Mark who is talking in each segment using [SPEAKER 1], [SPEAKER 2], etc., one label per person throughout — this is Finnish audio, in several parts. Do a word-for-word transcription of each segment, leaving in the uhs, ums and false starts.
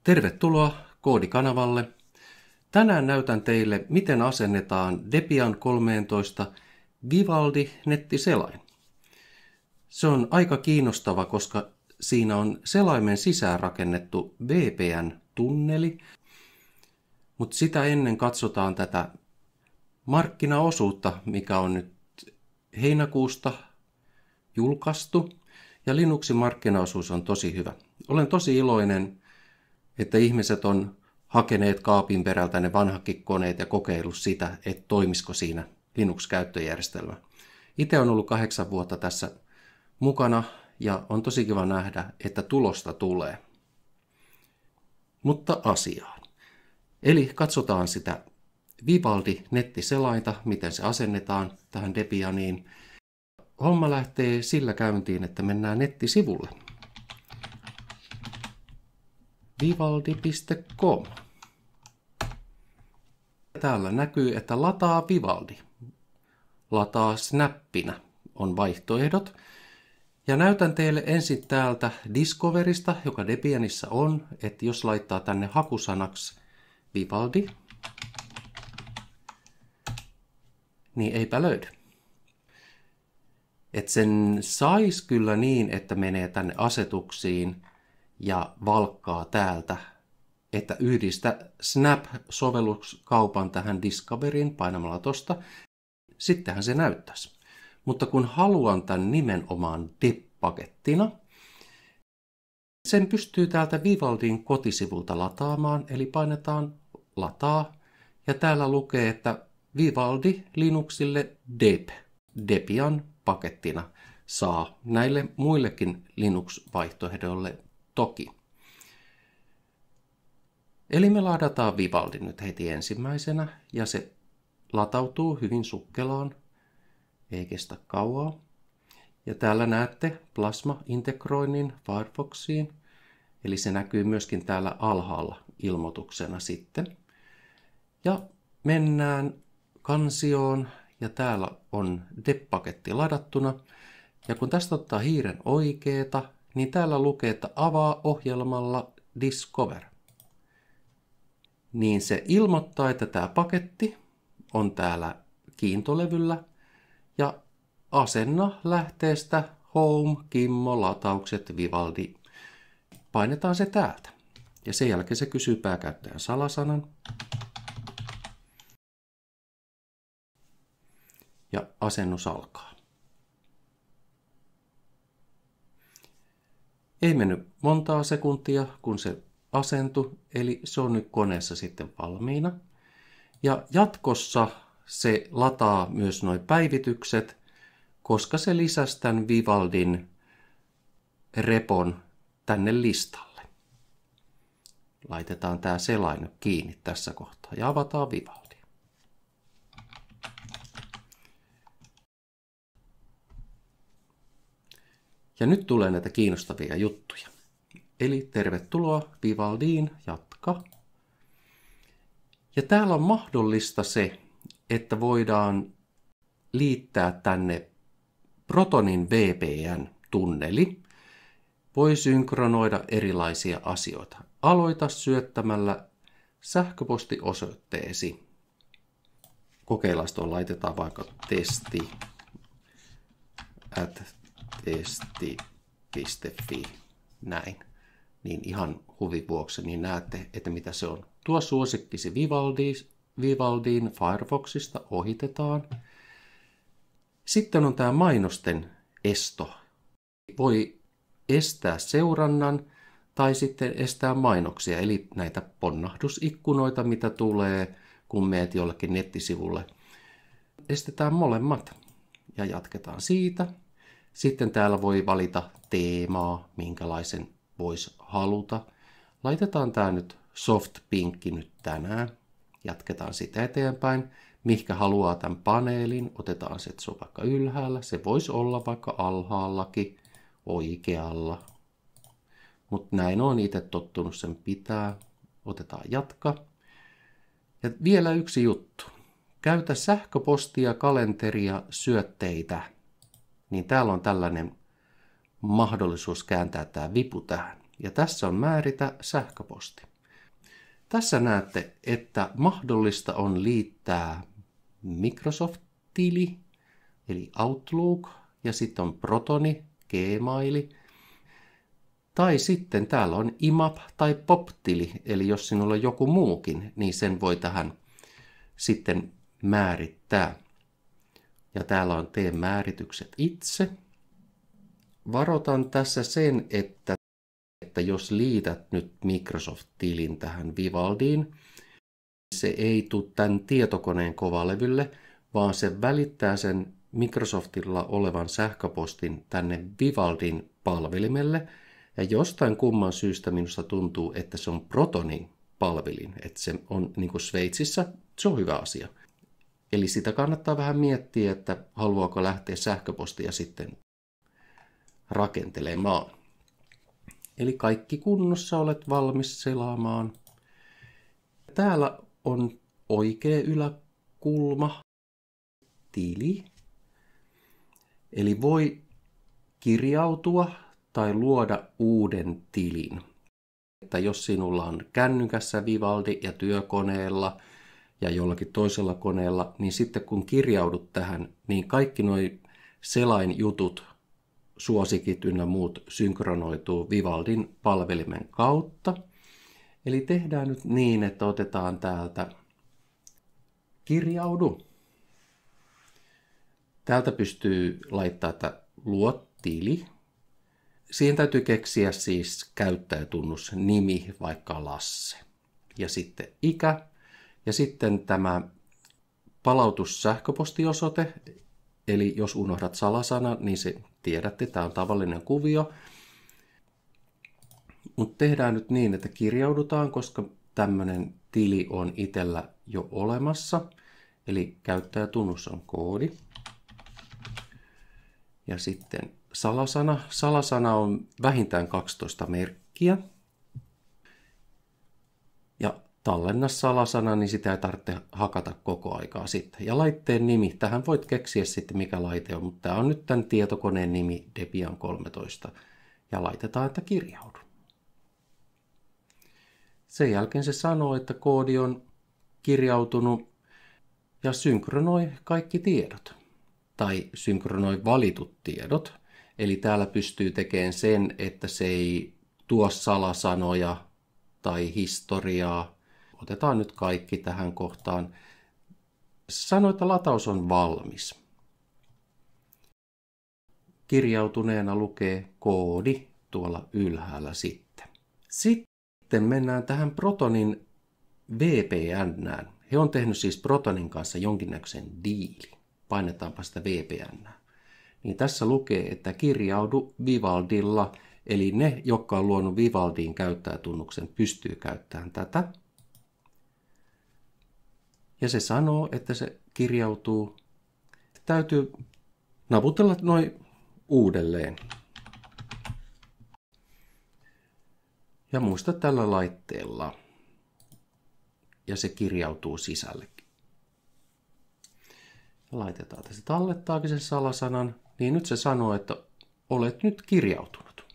[SPEAKER 1] Tervetuloa Koodikanavalle. Tänään näytän teille, miten asennetaan Debian kolmetoista Vivaldi-nettiselain. Se on aika kiinnostava, koska siinä on selaimen sisään rakennettu V P N-tunneli, mutta sitä ennen katsotaan tätä markkinaosuutta, mikä on nyt heinäkuusta julkaistu, ja Linuxin markkinaosuus on tosi hyvä. Olen tosi iloinen, että ihmiset on hakeneet kaapin perältä ne vanhakin koneet ja kokeillut sitä, että toimisiko siinä Linux-käyttöjärjestelmä. Itse on ollut kahdeksan vuotta tässä mukana ja on tosi kiva nähdä, että tulosta tulee. Mutta asiaan. Eli katsotaan sitä Vivaldi-nettiselainta, miten se asennetaan tähän Debianiin. Homma lähtee sillä käyntiin, että mennään nettisivulle. vivaldi piste com. Täällä näkyy, että lataa Vivaldi. Lataa snappina on vaihtoehdot. Ja näytän teille ensin täältä Discoverista, joka Debianissa on, että jos laittaa tänne hakusanaksi Vivaldi, niin eipä löydy. Et sen sais kyllä niin, että menee tänne asetuksiin ja valkkaa täältä, että yhdistä Snap-sovelluskaupan tähän Discoveryin painamalla tosta. Sittenhän se näyttäisi. Mutta kun haluan tämän nimenomaan deb-pakettina, sen pystyy täältä Vivaldin kotisivulta lataamaan, eli painetaan lataa. Ja täällä lukee, että Vivaldi Linuxille deb, Debian pakettina saa näille muillekin Linux-vaihtoehdoille toki. Eli me ladataan Vivaldi nyt heti ensimmäisenä ja se latautuu hyvin sukkelaan, ei kestä kauaa. Ja täällä näette Plasma-integroinnin Firefoxiin, eli se näkyy myöskin täällä alhaalla ilmoituksena sitten. Ja mennään kansioon ja täällä on deb-paketti ladattuna. Ja kun tästä ottaa hiiren oikeeta, niin täällä lukee, että avaa ohjelmalla Discover. Niin se ilmoittaa, että tämä paketti on täällä kiintolevyllä ja asenna lähteestä Home, Kimmo, lataukset, Vivaldi. Painetaan se täältä. Ja sen jälkeen se kysyy pääkäyttäjän salasanan. Ja asennus alkaa. Ei mennyt montaa sekuntia, kun se asentui, eli se on nyt koneessa sitten valmiina. Ja jatkossa se lataa myös nuo päivitykset, koska se lisäsi tämän Vivaldin repon tänne listalle. Laitetaan tämä selain kiinni tässä kohtaa ja avataan Vivaldi. Ja nyt tulee näitä kiinnostavia juttuja. Eli tervetuloa Vivaldiin, jatka. Ja täällä on mahdollista se, että voidaan liittää tänne Protonin V P N-tunneli. Voi synkronoida erilaisia asioita. Aloita syöttämällä sähköpostiosoitteesi. Kokeillaan, tuolla laitetaan vaikka testi at testi piste fi. Näin. Niin ihan huvin vuoksi niin näette, että mitä se on. Tuo suosikkisi Vivaldi, Vivaldiin Firefoxista ohitetaan. Sitten on tämä mainosten esto. Voi estää seurannan tai sitten estää mainoksia, eli näitä ponnahdusikkunoita, mitä tulee, kun meet jollekin nettisivulle. Estetään molemmat ja jatketaan siitä. Sitten täällä voi valita teemaa, minkälaisen voisi haluta. Laitetaan tämä nyt soft pinkki nyt tänään. Jatketaan sitä eteenpäin. Mihinkä haluaa tämän paneelin, otetaan se, että se on vaikka ylhäällä. Se voisi olla vaikka alhaallakin, oikealla. Mutta näin on itse tottunut sen pitää. Otetaan jatka. Ja vielä yksi juttu. Käytä sähköpostia, kalenteria, syötteitä. Niin täällä on tällainen mahdollisuus kääntää tämä vipu tähän. Ja tässä on määritä sähköposti. Tässä näette, että mahdollista on liittää Microsoft-tili, eli Outlook, ja sitten on Protoni, Gmaili. Tai sitten täällä on I M A P tai P O P-tili, eli jos sinulla on joku muukin, niin sen voi tähän sitten määrittää. Ja täällä on tee määritykset itse. Varoitan tässä sen, että, että jos liität nyt Microsoft-tilin tähän Vivaldiin, se ei tule tämän tietokoneen kovalevylle, vaan se välittää sen Microsoftilla olevan sähköpostin tänne Vivaldin palvelimelle. Ja jostain kumman syystä minusta tuntuu, että se on Protonin palvelin, että se on niin kuin Sveitsissä, se on hyvä asia. Eli sitä kannattaa vähän miettiä, että haluaako lähteä sähköpostia sitten rakentelemaan. Eli kaikki kunnossa, olet valmis selaamaan. Täällä on oikea yläkulma, tili. Eli voi kirjautua tai luoda uuden tilin. Että jos sinulla on kännykässä Vivaldi ja työkoneella ja jollakin toisella koneella, niin sitten kun kirjaudut tähän, niin kaikki nuo selainjutut, suosikit ynnä muut synkronoituu Vivaldin palvelimen kautta. Eli tehdään nyt niin, että otetaan täältä kirjaudu. Täältä pystyy laittaa, että luo tili. Siihen täytyy keksiä siis käyttäjätunnus, nimi, vaikka Lasse. Ja sitten ikä. Ja sitten tämä palautussähköpostiosoite. Eli jos unohdat salasana, niin se tiedätte, tämä on tavallinen kuvio. Mutta tehdään nyt niin, että kirjaudutaan, koska tämmöinen tili on itsellä jo olemassa. Eli käyttäjätunnus on koodi. Ja sitten salasana. Salasana on vähintään kaksitoista merkkiä. Ja tallenna salasana, niin sitä ei tarvitse hakata koko aikaa sitten. Ja laitteen nimi. Tähän voit keksiä sitten mikä laite on, mutta tämä on nyt tämän tietokoneen nimi Debian kolmetoista. Ja laitetaan, että kirjaudu. Sen jälkeen se sanoo, että koodi on kirjautunut ja synkronoi kaikki tiedot. Tai synkronoi valitut tiedot. Eli täällä pystyy tekemään sen, että se ei tuo salasanoja tai historiaa. Otetaan nyt kaikki tähän kohtaan. Sano, että lataus on valmis. Kirjautuneena lukee koodi tuolla ylhäällä sitten. Sitten mennään tähän Protonin V P N:ään. He on tehnyt siis Protonin kanssa jonkinnäköisen diili. Painetaanpa sitä V P N. Niin tässä lukee, että kirjaudu Vivaldilla, eli ne, jotka on luonut Vivaldiin käyttäjätunnuksen, pystyy käyttämään tätä. Ja se sanoo, että se kirjautuu. Täytyy naputella noin uudelleen. Ja muista tällä laitteella. Ja se kirjautuu sisälle. Laitetaan, että se tallettaakin sen salasanan, niin nyt se sanoo, että olet nyt kirjautunut.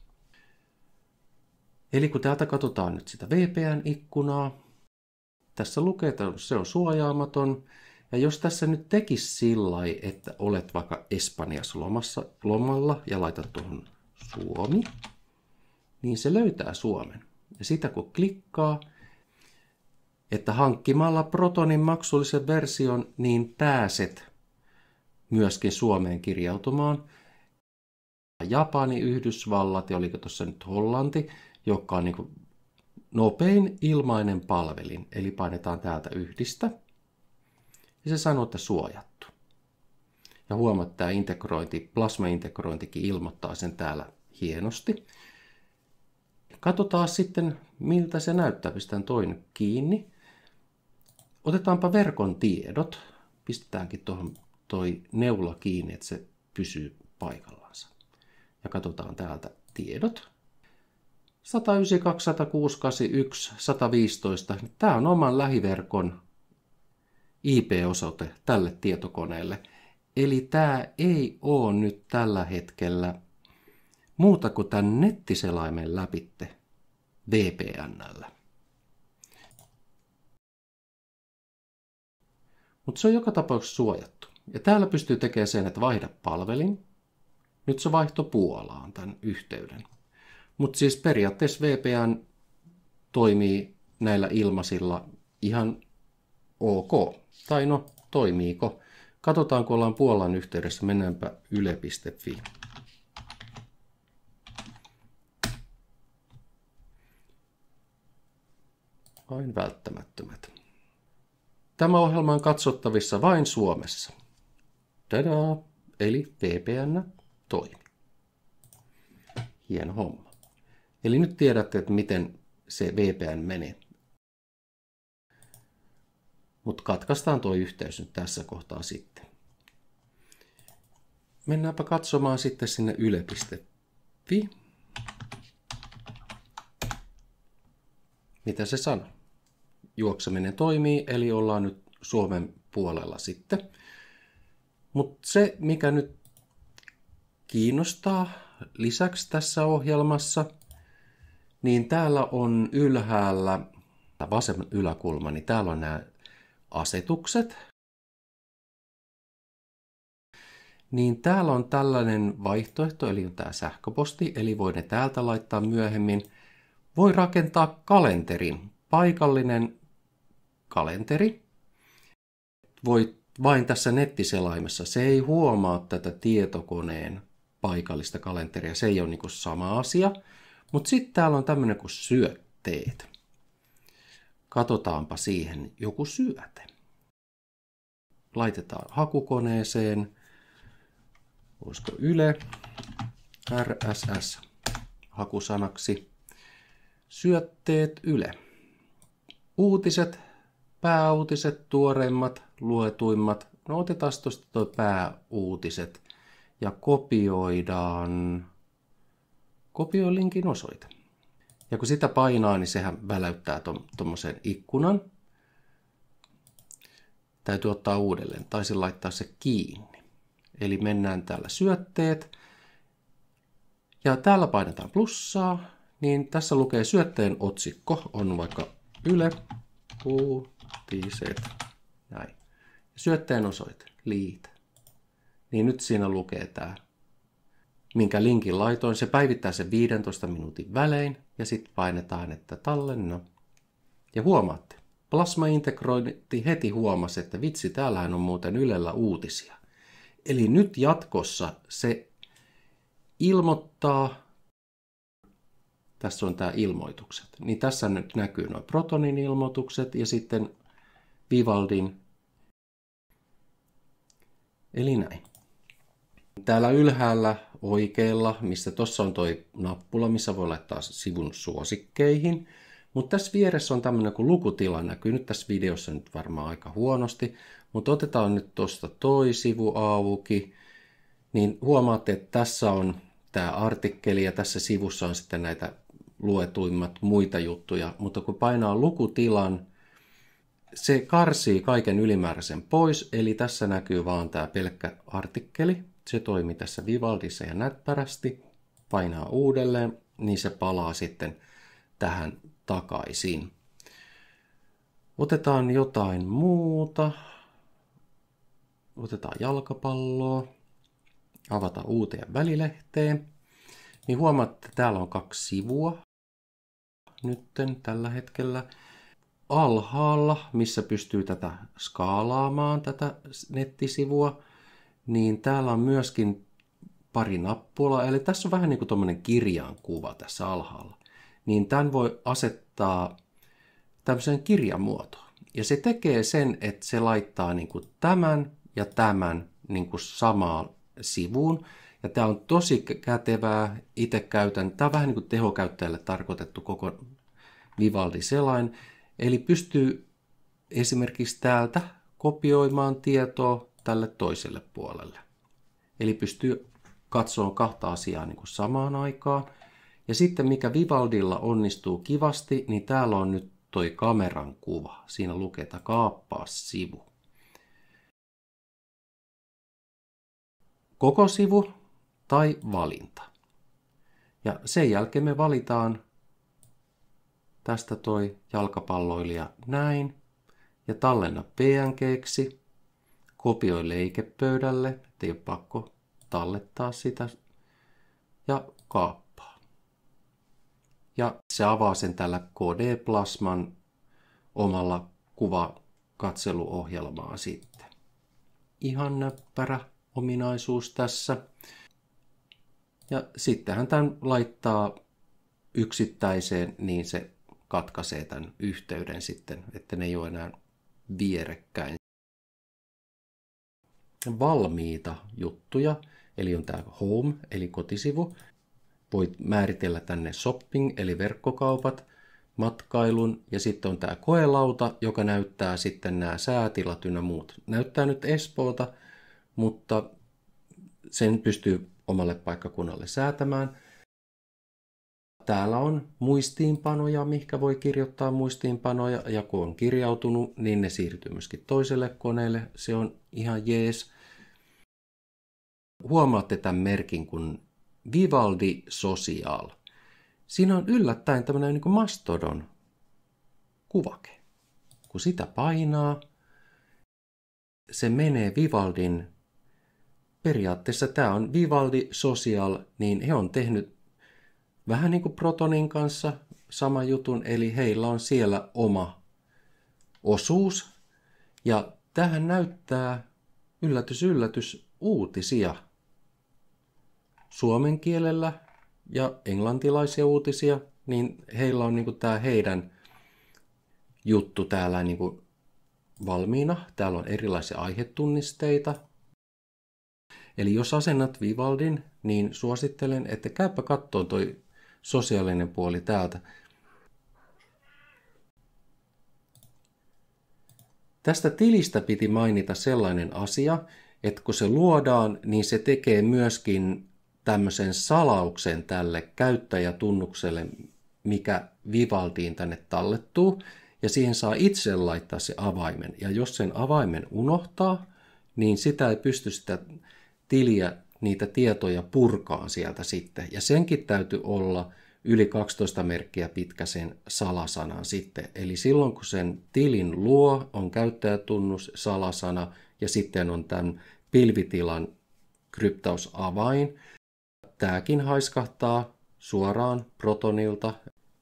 [SPEAKER 1] Eli kun täältä katsotaan nyt sitä V P N-ikkunaa, tässä lukee, että se on suojaamaton. Ja jos tässä nyt tekisi sillä lailla, että olet vaikka Espanjassa lomassa, lomalla ja laitat tuohon Suomi, niin se löytää Suomen. Ja sitä kun klikkaa, että hankkimalla Protonin maksullisen version, niin pääset myöskin Suomeen kirjautumaan. Japani, Yhdysvallat ja oliko tuossa nyt Hollanti, joka on niin kuin nopein ilmainen palvelin. Eli painetaan täältä yhdistä. Ja se sanoo, että suojattu. Ja huomaat, että tämä integrointi, plasma-integrointikin ilmoittaa sen täällä hienosti. Katsotaan sitten, miltä se näyttää. Pistän toinen kiinni. Otetaanpa verkon tiedot. Pistetäänkin tuohon toi neula kiinni, että se pysyy paikallansa. Ja katsotaan täältä tiedot. sata yhdeksänkymmentäkaksi, sata kuusi, kahdeksankymmentäyksi, sata viisitoista. Tämä on oman lähiverkon I P-osoite tälle tietokoneelle. Eli tämä ei ole nyt tällä hetkellä muuta kuin tämän nettiselaimen läpitte V P N:llä. Mutta se on joka tapauksessa suojattu. Ja täällä pystyy tekemään sen, että vaihda palvelin. Nyt se vaihto Puolaan tämän yhteyden. Mutta siis periaatteessa V P N toimii näillä ilmaisilla ihan ok. Tai no, toimiiko? Katsotaan, kun ollaan Puolan yhteydessä. Mennäänpä yle piste fi. Vain välttämättömät. Tämä ohjelma on katsottavissa vain Suomessa. Tadaa! Eli V P N toimi. Hieno homma. Eli nyt tiedätte, että miten se V P N menee. Mutta katkaistaan tuo yhteys nyt tässä kohtaa sitten. Mennäänpä katsomaan sitten sinne yle piste fi. Mitä se sanoo? Juokseminen toimii, eli ollaan nyt Suomen puolella sitten. Mutta se, mikä nyt kiinnostaa lisäksi tässä ohjelmassa, niin täällä on ylhäällä, vasemman yläkulma, niin täällä on nämä asetukset. Niin täällä on tällainen vaihtoehto, eli on tämä sähköposti, eli voi ne täältä laittaa myöhemmin. Voi rakentaa kalenterin, paikallinen kalenteri. Voi vain tässä nettiselaimessa. Se ei huomaa tätä tietokoneen paikallista kalenteria. Se ei ole niin kuin sama asia. Mutta sitten täällä on tämmöinen kuin syötteet. Katsotaanpa siihen joku syöte. Laitetaan hakukoneeseen. Olisiko Yle R S S hakusanaksi. Syötteet Yle. Uutiset, pääuutiset, tuoreimmat, luetuimmat. No otetaan tuosta tuo pääuutiset ja kopioidaan, kopioi linkin osoite. Ja kun sitä painaa, niin sehän väläyttää tuommoisen ikkunan. Täytyy ottaa uudelleen, taisin laittaa se kiinni. Eli mennään täällä syötteet. Ja täällä painetaan plussaa, niin tässä lukee syötteen otsikko, on vaikka Yle, uutiset, näin. Syötteen osoite, liitä. Niin nyt siinä lukee tämä, minkä linkin laitoin. Se päivittää sen viidentoista minuutin välein ja sitten painetaan, että tallenna. Ja huomaatte, Plasma integrointi heti huomasi, että vitsi, täällähän on muuten Ylellä uutisia. Eli nyt jatkossa se ilmoittaa, tässä on tämä ilmoitukset, niin tässä nyt näkyy nuo Protonin ilmoitukset ja sitten Vivaldin. Eli näin. Täällä ylhäällä oikealla, missä tuossa on toi nappula, missä voi laittaa sivun suosikkeihin. Mutta tässä vieressä on tämmöinen kuin lukutila, näkyy nyt tässä videossa nyt varmaan aika huonosti. Mutta otetaan nyt tuosta toi sivu auki, niin huomaatte, että tässä on tämä artikkeli ja tässä sivussa on sitten näitä luetuimmat muita juttuja. Mutta kun painaa lukutilan, se karsii kaiken ylimääräisen pois, eli tässä näkyy vaan tämä pelkkä artikkeli. Se toimii tässä Vivaldissa ja näppärästi. Painaa uudelleen, niin se palaa sitten tähän takaisin. Otetaan jotain muuta. Otetaan jalkapalloa. Avata uuteen välilehteen. Niin huomaatte, että täällä on kaksi sivua. Nytten tällä hetkellä. Alhaalla, missä pystyy tätä skaalaamaan, tätä nettisivua, niin täällä on myöskin pari nappulaa. Eli tässä on vähän niin kuin tuommoinen kirjaankuva tässä alhaalla. Niin tämän voi asettaa tämmöiseen kirjamuotoon. Ja se tekee sen, että se laittaa niin kuin tämän ja tämän niin kuin samaan sivuun. Ja tämä on tosi kätevää. Itse käytän. Tämä on vähän niin kuin tehokäyttäjälle tarkoitettu koko Vivaldi-selain. Eli pystyy esimerkiksi täältä kopioimaan tietoa tälle toiselle puolelle. Eli pystyy katsomaan kahta asiaa niin kuin samaan aikaan. Ja sitten mikä Vivaldilla onnistuu kivasti, niin täällä on nyt toi kameran kuva. Siinä lukee, että kaappaa sivu. Koko sivu tai valinta. Ja sen jälkeen me valitaan tästä toi jalkapalloilija näin. Ja tallenna P N G:ksi. kopioi leikepöydälle, ettei ole pakko tallettaa sitä, ja kaappaa. Ja se avaa sen tällä K D-plasman omalla kuvakatseluohjelmaa sitten. Ihan näppärä ominaisuus tässä. Ja sittenhän tämän laittaa yksittäiseen, niin se katkaisee tämän yhteyden sitten, että ne ei ole enää vierekkäin. Valmiita juttuja, eli on tämä home, eli kotisivu. Voit määritellä tänne shopping, eli verkkokaupat, matkailun, ja sitten on tämä koelauta, joka näyttää sitten nämä säätilat ynnä muut. Näyttää nyt Espoota, mutta sen pystyy omalle paikkakunnalle säätämään. Täällä on muistiinpanoja, mihinkä voi kirjoittaa muistiinpanoja, ja kun on kirjautunut, niin ne siirtyy myöskin toiselle koneelle. Se on ihan jees. Huomaatte tämän merkin kuin Vivaldi Social. Siinä on yllättäen tämmöinen niin kuin Mastodon kuvake. Kun sitä painaa, se menee Vivaldin, periaatteessa tämä on Vivaldi Social, niin he on tehnyt vähän niin kuin Protonin kanssa sama jutun, eli heillä on siellä oma osuus. Ja tähän näyttää, yllätys yllätys, uutisia suomen kielellä ja englantilaisia uutisia, niin heillä on niin kuin tämä heidän juttu täällä niin kuin valmiina. Täällä on erilaisia aihetunnisteita. Eli jos asennat Vivaldin, niin suosittelen, että käypä katsomaan toi sosiaalinen puoli täältä. Tästä tilistä piti mainita sellainen asia, että kun se luodaan, niin se tekee myöskin tämmöisen salauksen tälle käyttäjätunnukselle, mikä Vivaldiin tänne tallettuu, ja siihen saa itse laittaa se avaimen. Ja jos sen avaimen unohtaa, niin sitä ei pysty sitä tiliä, niitä tietoja purkaan sieltä sitten. Ja senkin täytyy olla yli kaksitoista merkkiä pitkä sen salasanan sitten. Eli silloin kun sen tilin luo, on käyttäjätunnus, salasana ja sitten on tämän pilvitilan kryptausavain. Tämäkin haiskahtaa suoraan Protonilta.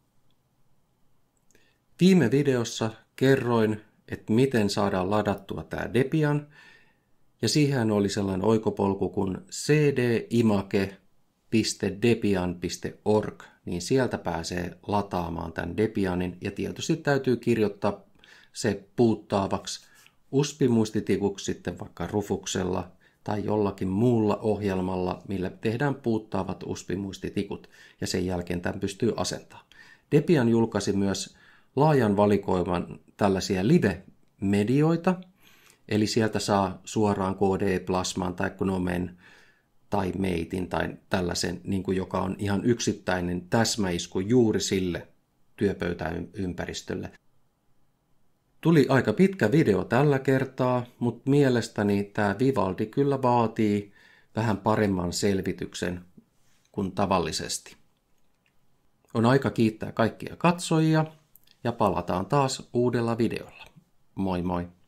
[SPEAKER 1] Viime videossa kerroin, että miten saadaan ladattua tämä Debian. Ja siihen oli sellainen oikopolku kuin cdimake piste debian piste org, niin sieltä pääsee lataamaan tämän Debianin. Ja tietysti täytyy kirjoittaa se puuttaavaksi U S B-muistitikuksi sitten vaikka Rufuksella tai jollakin muulla ohjelmalla, millä tehdään puuttaavat U S B-muistitikut. Ja sen jälkeen tämän pystyy asentamaan. Debian julkaisi myös laajan valikoiman tällaisia live-medioita. Eli sieltä saa suoraan K D-plasman tai Gnomen tai Matein tai tällaisen, niin kuin joka on ihan yksittäinen täsmäisku juuri sille työpöytäympäristölle. Tuli aika pitkä video tällä kertaa, mutta mielestäni tämä Vivaldi kyllä vaatii vähän paremman selvityksen kuin tavallisesti. On aika kiittää kaikkia katsojia ja palataan taas uudella videolla. Moi moi!